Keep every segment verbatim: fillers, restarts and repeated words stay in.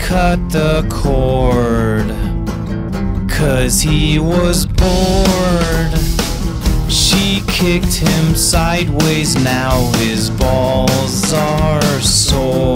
cut the cord, 'cause he was bored. She kicked him sideways, now his balls are sore.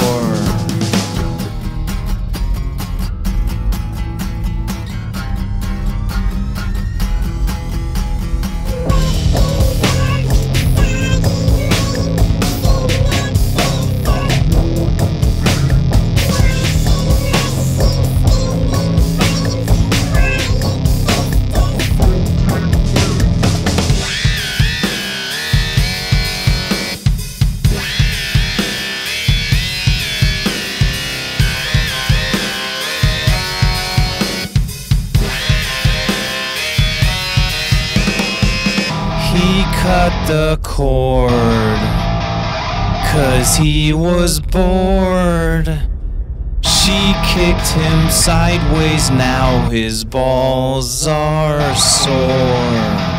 Cut the cord, 'cause he was bored. She kicked him sideways, now his balls are sore.